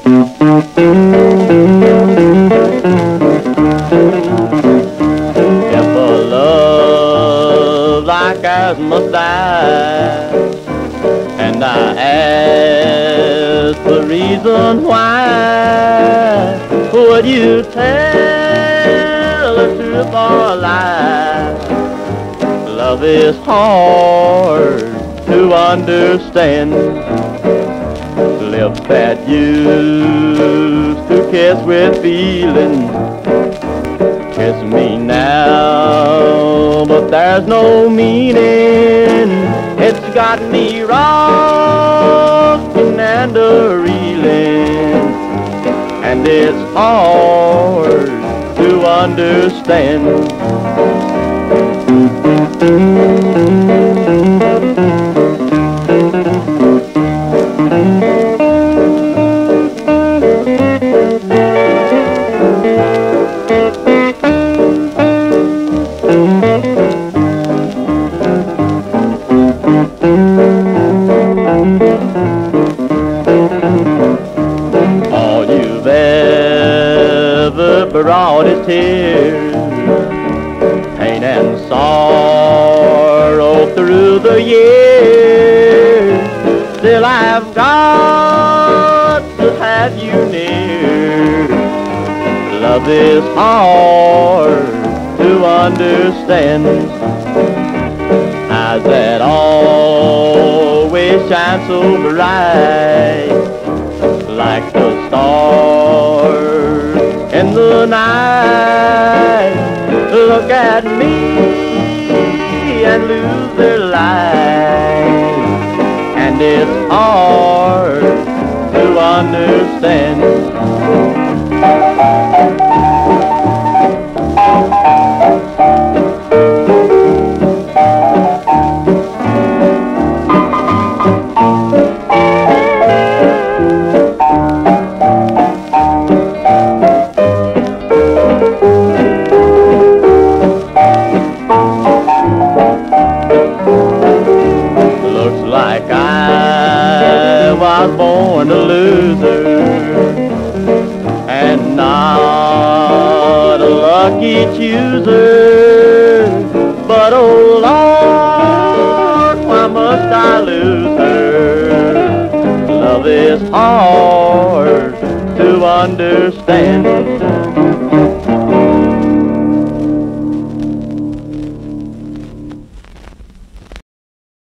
If a love like ours must die, and I ask the reason why, would you tell the truth or a lie? Love is hard to understand. Lips that used to kiss with feeling kiss me now, but there's no meaning. It's got me rocking and a-reeling, and it's hard to understand. All you've ever brought is tears, pain and sorrow through the years. Still I've got to have you near. Love is hard to understand. Eyes that always shine so bright, like the stars in the night, look at me and lose their light, and it's hard to understand. Like I was born a loser and not a lucky chooser, but oh Lord, why must I lose her? Love is hard to understand.